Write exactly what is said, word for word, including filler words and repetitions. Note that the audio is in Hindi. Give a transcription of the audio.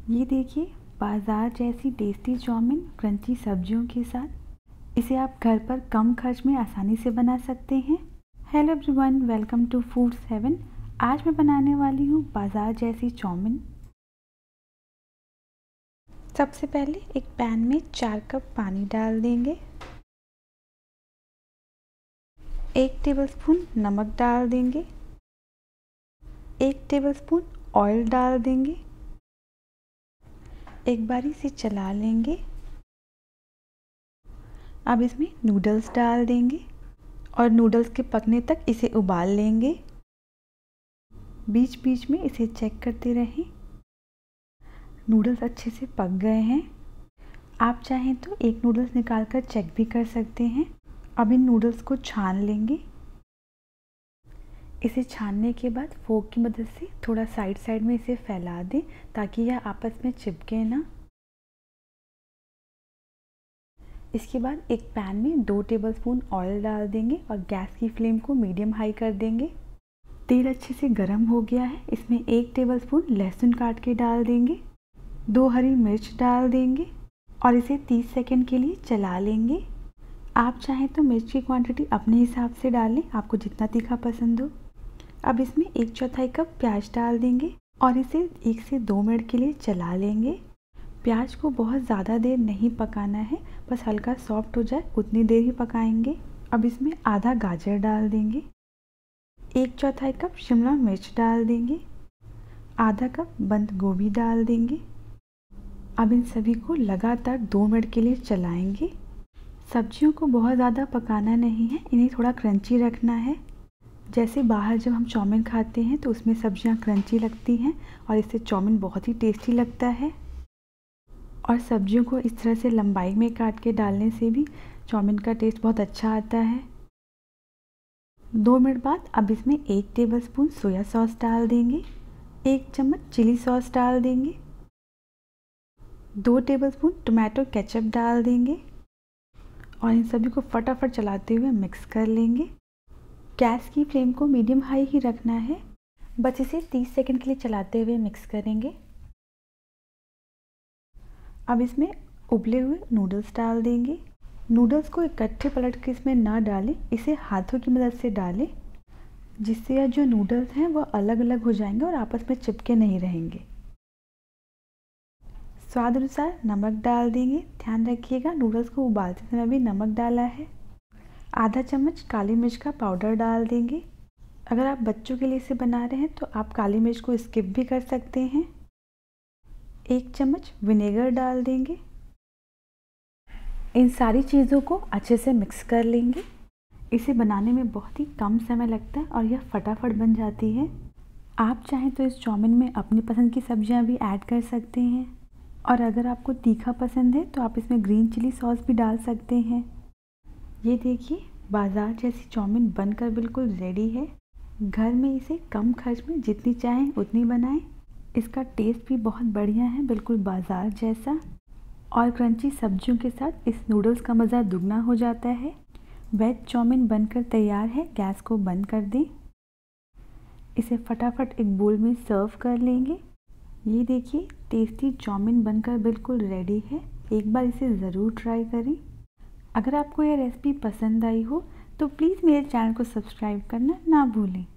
ये देखिए बाज़ार जैसी टेस्टी चाउमीन क्रंची सब्जियों के साथ। इसे आप घर पर कम खर्च में आसानी से बना सकते हैं। Hello everyone, welcome to foods heaven. आज मैं बनाने वाली हूँ बाज़ार जैसी चाउमीन। सबसे पहले एक पैन में चार कप पानी डाल देंगे। एक टेबलस्पून नमक डाल देंगे। एक टेबलस्पून ऑयल डाल देंगे। एक बारी से चला लेंगे। अब इसमें नूडल्स डाल देंगे और नूडल्स के पकने तक इसे उबाल लेंगे। बीच बीच में इसे चेक करते रहें। नूडल्स अच्छे से पक गए हैं। आप चाहें तो एक नूडल्स निकाल कर चेक भी कर सकते हैं। अब इन नूडल्स को छान लेंगे। इसे छानने के बाद फोक की मदद से थोड़ा साइड साइड में इसे फैला दें ताकि यह आपस में चिपके ना। इसके बाद एक पैन में दो टेबलस्पून ऑयल डाल देंगे और गैस की फ्लेम को मीडियम हाई कर देंगे। तेल अच्छे से गर्म हो गया है। इसमें एक टेबलस्पून लहसुन काट के डाल देंगे। दो हरी मिर्च डाल देंगे और इसे तीस सेकंड के लिए चला लेंगे। आप चाहें तो मिर्च की क्वांटिटी अपने हिसाब से डालें, आपको जितना तीखा पसंद हो। अब इसमें एक चौथाई कप प्याज डाल देंगे और इसे एक से दो मिनट के लिए चला लेंगे। प्याज को बहुत ज़्यादा देर नहीं पकाना है, बस हल्का सॉफ्ट हो जाए उतनी देर ही पकाएंगे। अब इसमें आधा गाजर डाल देंगे। एक चौथाई कप शिमला मिर्च डाल देंगे। आधा कप बंद गोभी डाल देंगे। अब इन सभी को लगातार दो मिनट के लिए चलाएंगे। सब्जियों को बहुत ज़्यादा पकाना नहीं है, इन्हें थोड़ा क्रंची रखना है। जैसे बाहर जब हम चाउमीन खाते हैं तो उसमें सब्जियां क्रंची लगती हैं और इससे चाउमीन बहुत ही टेस्टी लगता है। और सब्जियों को इस तरह से लंबाई में काट के डालने से भी चाउमीन का टेस्ट बहुत अच्छा आता है। दो मिनट बाद अब इसमें एक टेबलस्पून सोया सॉस डाल देंगे। एक चम्मच चिली सॉस डाल देंगे। दो टेबलस्पून टोमेटो केचप डाल देंगे और इन सभी को फटाफट चलाते हुए मिक्स कर लेंगे। गैस की फ्लेम को मीडियम हाई ही रखना है। बस इसे तीस सेकंड के लिए चलाते हुए मिक्स करेंगे। अब इसमें उबले हुए नूडल्स डाल देंगे। नूडल्स को इकट्ठे पलट के इसमें ना डालें, इसे हाथों की मदद से डालें, जिससे यह जो नूडल्स हैं वह अलग अलग हो जाएंगे और आपस में चिपके नहीं रहेंगे। स्वाद अनुसार नमक डाल देंगे। ध्यान रखिएगा नूडल्स को उबालते समय भी नमक डाला है। आधा चम्मच काली मिर्च का पाउडर डाल देंगे। अगर आप बच्चों के लिए इसे बना रहे हैं तो आप काली मिर्च को स्किप भी कर सकते हैं। एक चम्मच विनेगर डाल देंगे। इन सारी चीज़ों को अच्छे से मिक्स कर लेंगे। इसे बनाने में बहुत ही कम समय लगता है और यह फटाफट बन जाती है। आप चाहें तो इस चाउमीन में अपनी पसंद की सब्जियां भी ऐड कर सकते हैं और अगर आपको तीखा पसंद है तो आप इसमें ग्रीन चिली सॉस भी डाल सकते हैं। ये देखिए बाज़ार जैसी चाउमीन बनकर बिल्कुल रेडी है। घर में इसे कम खर्च में जितनी चाहें उतनी बनाएं। इसका टेस्ट भी बहुत बढ़िया है, बिल्कुल बाज़ार जैसा। और क्रंची सब्जियों के साथ इस नूडल्स का मज़ा दुगना हो जाता है। वेज चाउमीन बनकर तैयार है। गैस को बंद कर दें। इसे फटाफट एक बोल में सर्व कर लेंगे। ये देखिए टेस्टी चाउमीन बनकर बिल्कुल रेडी है। एक बार इसे ज़रूर ट्राई करें। अगर आपको यह रेसिपी पसंद आई हो तो प्लीज़ मेरे चैनल को सब्सक्राइब करना ना भूलें।